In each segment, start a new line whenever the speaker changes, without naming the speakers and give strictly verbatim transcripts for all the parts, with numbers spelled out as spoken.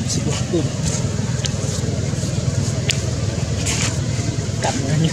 sebuah bom. Katanya.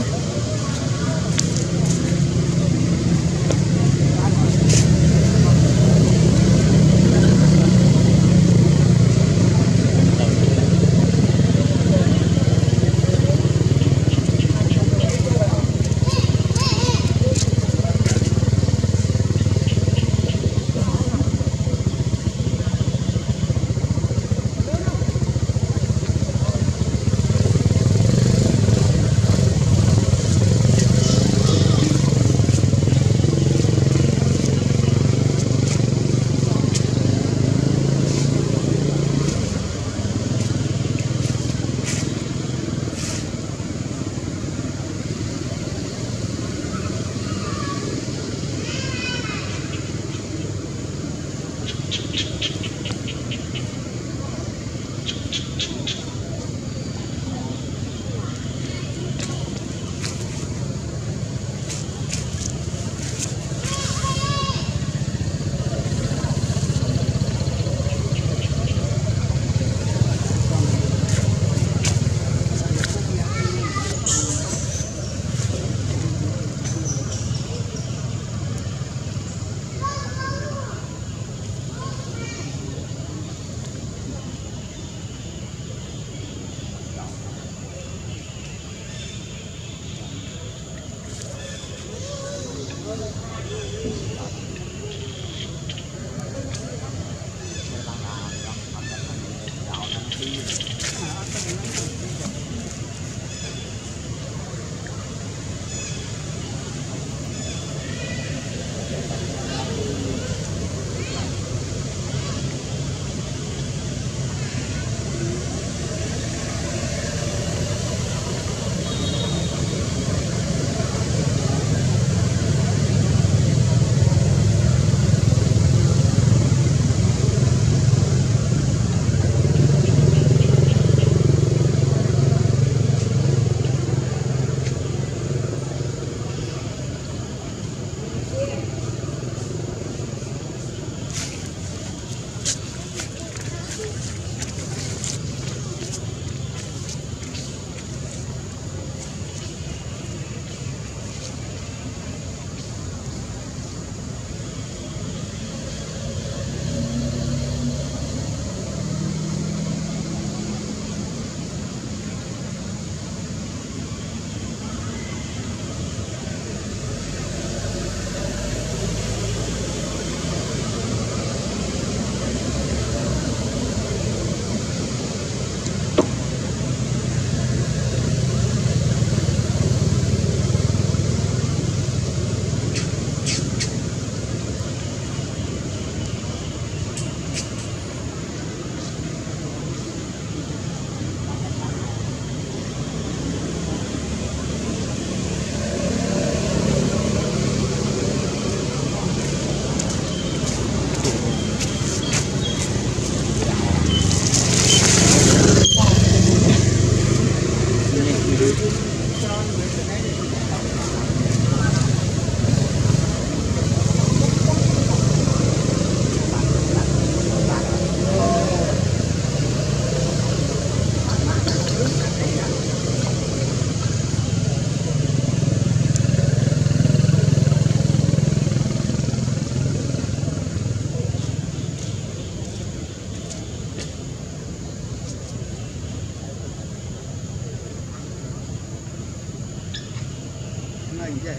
vậy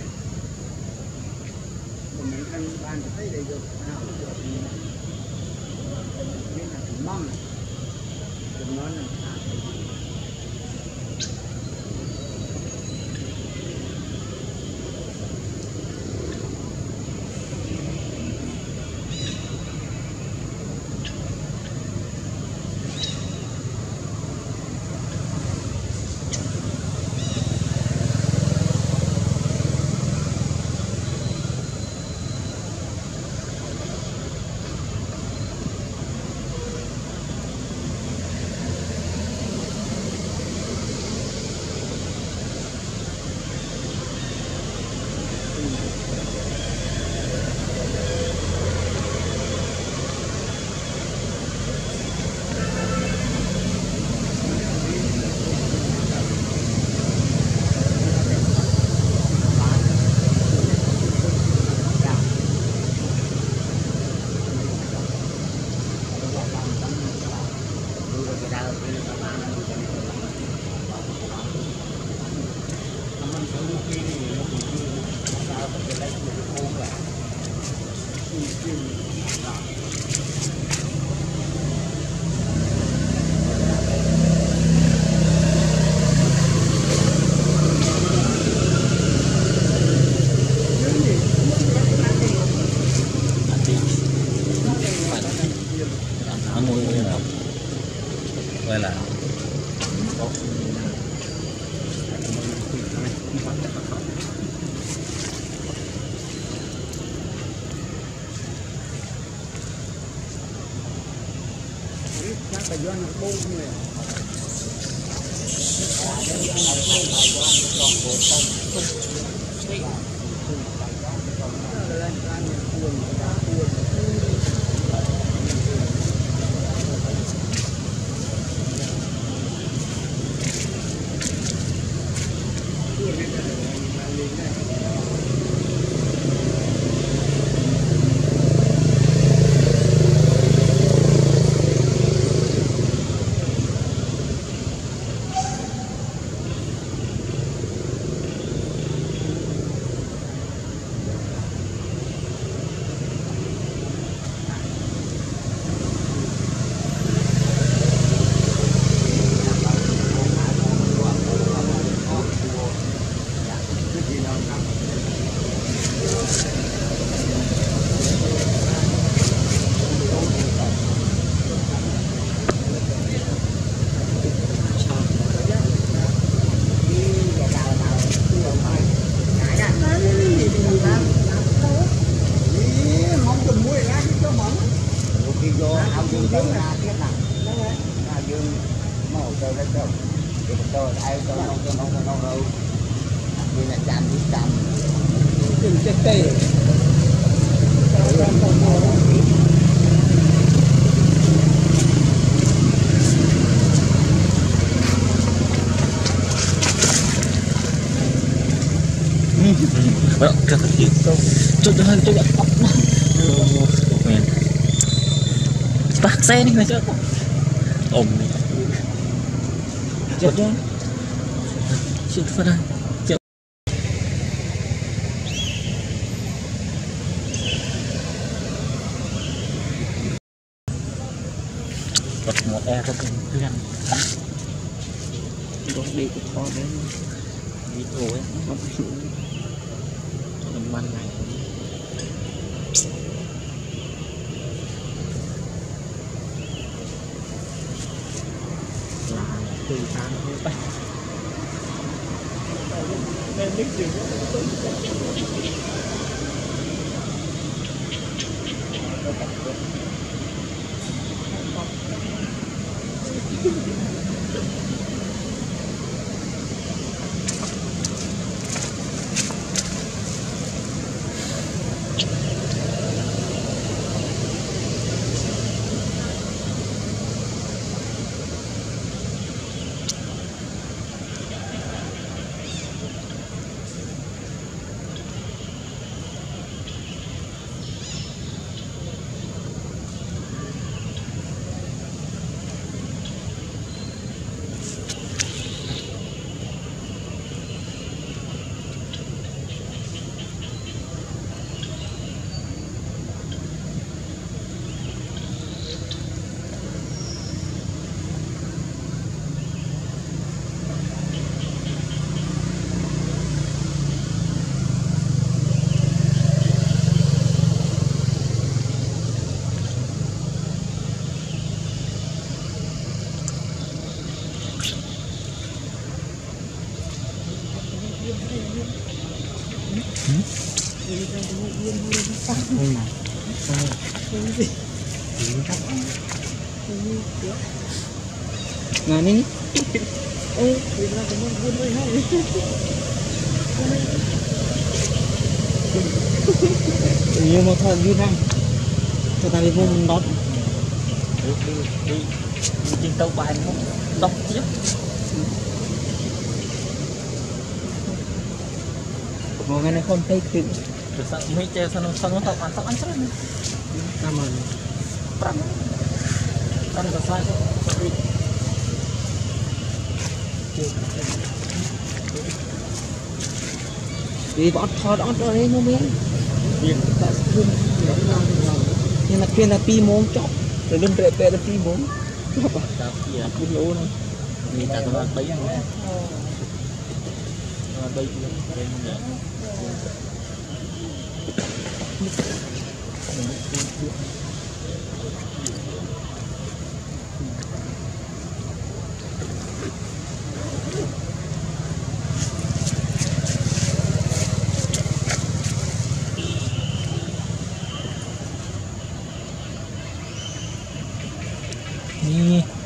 còn mấy anh ban thấy đầy được nào được thì nên là mong đừng nói là
Vậy là
phải do nó bông này.
rất là nhiều cho cho hơn cho bạn bác xe này chứ ôm chết đó chuyện phân đây bật một e cho mình quen đôi đi của cho đến video ấy không chịu mình ban ngày là từ tháng như vậy nên biết gì Nah ini eh bilang kamu buat apa ini ini mau thằng đi này cho ta đi vô mình đón đi đi đi trên tàu bài không đọc tiếp mau ngay này không thấy kịp rồi sao mấy chơi sao nó sao nó tàu ăn tàu ăn sao này làm rồi ăn ăn là sai thôi vì bọn thọt ọt ở đây nó mới nhưng là kia là pi môn chọc rồi đừng rẻ tệ là pi môn chọc à dạ cũng lỗ nữa vì ta tao bấy ăn nè bấy lên nhẹนี่